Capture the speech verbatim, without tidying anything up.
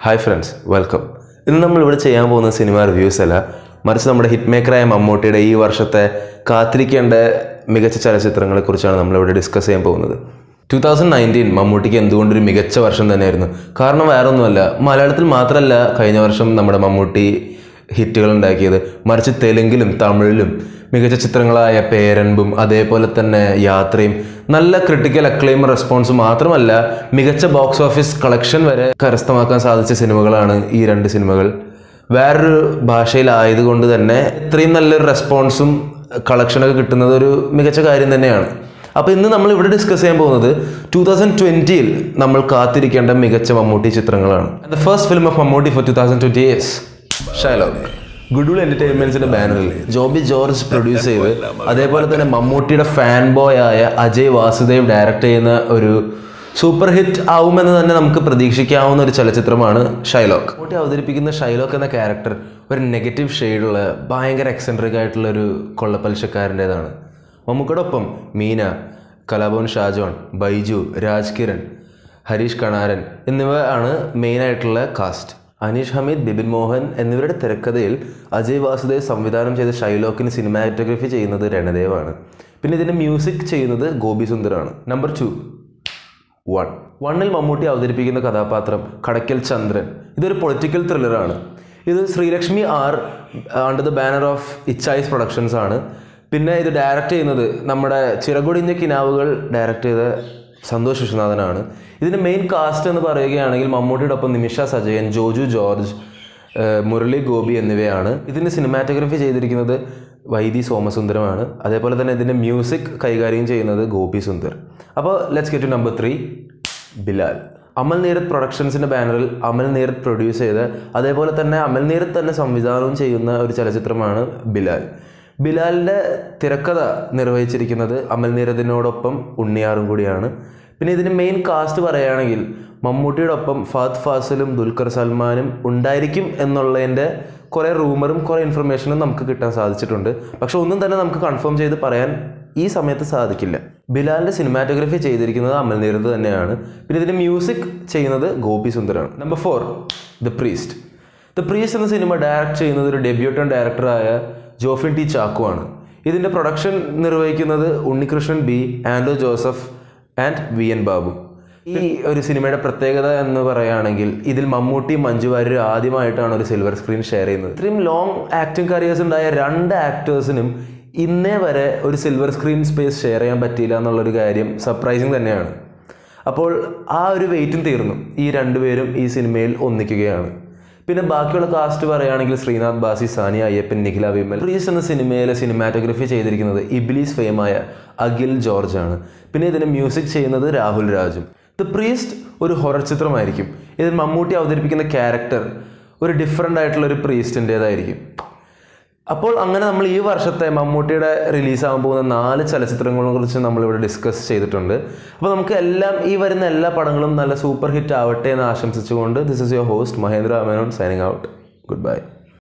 Hi friends, welcome. ഇന്ന് നമ്മൾ ഇവിടെ ചെയ്യാൻ പോകുന്ന സിനിമ റിവ്യൂസ് അല്ല, മറിച്ച് നമ്മുടെ ഹിറ്റ് മേക്കറായ മമ്മൂട്ടിയുടെ ഈ വർഷത്തെ കാത്തിരിക്കേണ്ട മികച്ച ചലച്ചിത്രങ്ങളെക്കുറിച്ചാണ് നമ്മൾ ഇവിടെ ഡിസ്കസ് ചെയ്യാൻ പോകുന്നത്. ടൂ തൗസൻഡ് നയൻറ്റീൻ മമ്മൂട്ടിക്ക് എന്തുകൊണ്ടൊരു മികച്ച വർഷം തന്നെയായിരുന്നു. കാരണം വേറെ ഒന്നുമല്ല, മലയാളത്തിൽ മാത്രമല്ല കഴിഞ്ഞ വർഷം നമ്മുടെ മമ്മൂട്ടി ഹിറ്റുകൾ ഉണ്ടാക്കിയത്, മറിച്ച് തെലുങ്കിലും തമിഴിലും മികച്ച ചിത്രങ്ങളായ പേരൻപും അതേപോലെ തന്നെ യാത്രയും നല്ല ക്രിട്ടിക്കൽ അക്ലെയിം റെസ്പോൺസ് മാത്രമല്ല മികച്ച ബോക്സ് ഓഫീസ് കളക്ഷൻ വരെ കരസ്ഥമാക്കാൻ സാധിച്ച സിനിമകളാണ് ഈ രണ്ട് സിനിമകൾ. വേറൊരു ഭാഷയിലായതുകൊണ്ട് തന്നെ ഇത്രയും നല്ലൊരു റെസ്പോൺസും കളക്ഷനൊക്കെ കിട്ടുന്നത് ഒരു മികച്ച കാര്യം തന്നെയാണ്. അപ്പോൾ ഇന്ന് നമ്മൾ ഇവിടെ ഡിസ്കസ് ചെയ്യാൻ പോകുന്നത് ടൂ തൗസൻഡ് ട്വൻറ്റിയിൽ നമ്മൾ കാത്തിരിക്കേണ്ട മികച്ച മമ്മൂട്ടി ചിത്രങ്ങളാണ്. The first film of Mammootty for two thousand twenty is Shylock. Goodwill എൻ്റർടൈൻമെൻറ്റ്സിൻ്റെ ബാനറിൽ ജോബി ജോർജ് പ്രൊഡ്യൂസ് ചെയ്ത് അതേപോലെ തന്നെ മമ്മൂട്ടിയുടെ ഫാൻ ബോയ് ആയ അജയ് വാസുദേവ് ഡയറക്റ്റ് ചെയ്യുന്ന ഒരു സൂപ്പർ ഹിറ്റ് ആവുമെന്ന് തന്നെ നമുക്ക് പ്രതീക്ഷിക്കാവുന്ന ഒരു ചലച്ചിത്രമാണ് ഷൈലോക്ക്. മമ്മൂട്ടി അവതരിപ്പിക്കുന്ന ഷൈലോക്ക് എന്ന ക്യാരക്ടർ ഒരു നെഗറ്റീവ് ഷെയ്ഡുള്ള ഭയങ്കര എക്സെൻട്രിക് ആയിട്ടുള്ള ഒരു കൊള്ളപ്പലിശക്കാരൻ്റേതാണ്. മമ്മൂക്കയോടൊപ്പം മീന, കലാഭവൻ ഷാജോൺ, ബൈജു, രാജ് കിരൺ, ഹരീഷ് കണാരൻ എന്നിവ ആണ് മെയിനായിട്ടുള്ള കാസ്റ്റ്. അനീഷ് ഹമീദ്, ബിബിൻ മോഹൻ എന്നിവരുടെ തിരക്കഥയിൽ അജയ് വാസുദേവ് സംവിധാനം ചെയ്ത ഷൈലോക്കിന് സിനിമാറ്റോഗ്രഫി ചെയ്യുന്നത് രണദേവാണ്. പിന്നെ ഇതിൻ്റെ മ്യൂസിക് ചെയ്യുന്നത് ഗോപി സുന്ദറാണ്. നമ്പർ ടു വൺ വണ്ണിൽ മമ്മൂട്ടി അവതരിപ്പിക്കുന്ന കഥാപാത്രം കടയ്ക്കൽ ചന്ദ്രൻ. ഇതൊരു പൊളിറ്റിക്കൽ ത്രില്ലറാണ്. ഇത് Sreelakshmi R under the banner of Ichais productions ആണ്. പിന്നെ ഇത് ഡയറക്റ്റ് ചെയ്യുന്നത് നമ്മുടെ ചിറകൊടിഞ്ഞ കിനാവുകൾ ഡയറക്റ്റ് ചെയ്ത സന്തോഷ് വിശ്വനാഥനാണ്. ഇതിൻ്റെ മെയിൻ കാസ്റ്റ് എന്ന് പറയുകയാണെങ്കിൽ മമ്മൂട്ടിയുടെ ഒപ്പം നിമിഷ സജയൻ, ജോജു ജോർജ്, മുരളി ഗോപി എന്നിവയാണ്. ഇതിൻ്റെ സിനിമാറ്റോഗ്രഫി ചെയ്തിരിക്കുന്നത് വൈദി സോമസുന്ദരമാണ്. അതേപോലെ തന്നെ ഇതിൻ്റെ മ്യൂസിക് കൈകാര്യം ചെയ്യുന്നത് ഗോപി സുന്ദർ. അപ്പോൾ let's get to number three, Bilal. Amal Neerad പ്രൊഡക്ഷൻസിൻ്റെ ബാനറിൽ അമൽ നീരത് പ്രൊഡ്യൂസ് ചെയ്ത് അതേപോലെ തന്നെ അമൽ നീരത് തന്നെ സംവിധാനവും ചെയ്യുന്ന ഒരു ചലച്ചിത്രമാണ് ബിലാൽ. ബിലാലിൻ്റെ തിരക്കഥ നിർവഹിച്ചിരിക്കുന്നത് അമൽ നീരദിനോടൊപ്പം ഉണ്ണിയാറും കൂടിയാണ്. പിന്നെ ഇതിന് മെയിൻ കാസ്റ്റ് പറയുകയാണെങ്കിൽ മമ്മൂട്ടിയുടെ ഒപ്പം ഫഹദ് ഫാസിലും ദുൽഖർ സൽമാനും ഉണ്ടായിരിക്കും എന്നുള്ളതിൻ്റെ കുറേ റൂമറും കുറേ ഇൻഫർമേഷനും നമുക്ക് കിട്ടാൻ സാധിച്ചിട്ടുണ്ട്. പക്ഷെ ഒന്നും തന്നെ നമുക്ക് കൺഫേം ചെയ്ത് പറയാൻ ഈ സമയത്ത് സാധിക്കില്ല. ബിലാലിൻ്റെ സിനിമാറ്റോഗ്രഫി ചെയ്തിരിക്കുന്നത് അമൽ നീരദ് തന്നെയാണ്. പിന്നെ ഇതിൻ്റെ മ്യൂസിക് ചെയ്യുന്നത് ഗോപി സുന്ദറാണ്. Number four, the priest. The priest എന്ന സിനിമ ഡയറക്റ്റ് ചെയ്യുന്നത് ഒരു ഡെബ്യൂട്ടൻ ഡയറക്ടറായ ജോഫിൻ ടി ചാക്കോ ആണ്. ഇതിൻ്റെ പ്രൊഡക്ഷൻ നിർവഹിക്കുന്നത് Unnikrishnan B, Anto Joseph and V N Babu. ഈ ഒരു സിനിമയുടെ പ്രത്യേകത എന്ന് പറയുകയാണെങ്കിൽ ഇതിൽ മമ്മൂട്ടി, മഞ്ജു വാര്യർ ആദ്യമായിട്ടാണ് ഒരു സിൽവർ സ്ക്രീൻ ഷെയർ ചെയ്യുന്നത്. ഇത്രയും ലോങ് ആക്ടിങ് കരിയേഴ്സ് ഉണ്ടായ രണ്ട് ആക്ടേഴ്സിനും ഇന്നേ വരെ ഒരു സിൽവർ സ്ക്രീൻ സ്പേസ് ഷെയർ ചെയ്യാൻ പറ്റിയില്ല എന്നുള്ളൊരു കാര്യം സർപ്രൈസിങ് തന്നെയാണ്. അപ്പോൾ ആ ഒരു വെയിറ്റും തീർന്നു. ഈ രണ്ടുപേരും ഈ സിനിമയിൽ ഒന്നിക്കുകയാണ്. പിന്നെ ബാക്കിയുള്ള കാസ്റ്റ് പറയുകയാണെങ്കിൽ ശ്രീനാഥ് ബാസി, സാനിയ അയ്യപ്പൻ, നിഖില വിമൽ. പ്രീസ്റ്റ് എന്ന സിനിമയിലെ സിനിമാറ്റോഗ്രഫി ചെയ്തിരിക്കുന്നത് ഇബ്ലീസ് ഫെയിമായ അഖിൽ ജോർജ് ആണ്. പിന്നെ ഇതിന് മ്യൂസിക് ചെയ്യുന്നത് രാഹുൽ രാജും. ദ പ്രീസ്റ്റ് ഒരു ഹൊറർ ചിത്രമായിരിക്കും. ഇതിൽ മമ്മൂട്ടി അവതരിപ്പിക്കുന്ന ക്യാരക്ടർ ഒരു ഡിഫറെൻ്റ് ആയിട്ടുള്ള ഒരു പ്രീസ്റ്റിൻ്റേതായിരിക്കും. അപ്പോൾ അങ്ങനെ നമ്മൾ ഈ വർഷത്തെ മമ്മൂട്ടിയുടെ റിലീസാകാൻ പോകുന്ന നാല് ചലച്ചിത്രങ്ങളെ കുറിച്ച് നമ്മളിവിടെ ഡിസ്കസ് ചെയ്തിട്ടുണ്ട്. അപ്പോൾ നമുക്ക് എല്ലാം ഈ വരുന്ന എല്ലാ പടങ്ങളും നല്ല സൂപ്പർ ഹിറ്റ് ആവട്ടെ എന്ന് ആശംസിച്ചുകൊണ്ട് this is your host Mahendra Menon signing out. Good bye.